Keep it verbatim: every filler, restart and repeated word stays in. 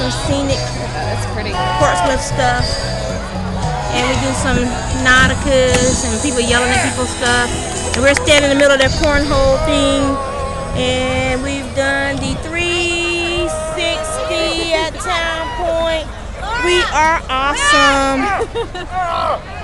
some scenic Oh, that's pretty. Portsmouth stuff. And we do some Nauticas and people yelling at people stuff. And we're standing in the middle of their cornhole thing. And we've done the three sixty at Town Point. We are awesome.